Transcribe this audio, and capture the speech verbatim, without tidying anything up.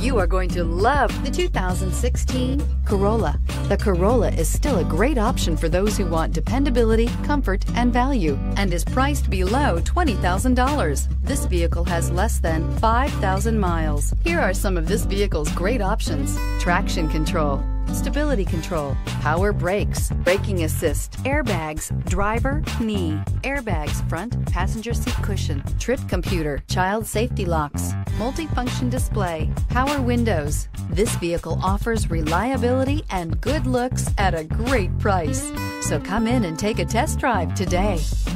You are going to love the two thousand sixteen Corolla. The Corolla is still a great option for those who want dependability, comfort, and value, and is priced below twenty thousand dollars. This vehicle has less than five thousand miles. Here are some of this vehicle's great options: traction control, stability control, power brakes, braking assist, airbags, driver, knee, airbags front, passenger seat cushion, trip computer, child safety locks, multifunction display, power windows. This vehicle offers reliability and good looks at a great price. So come in and take a test drive today.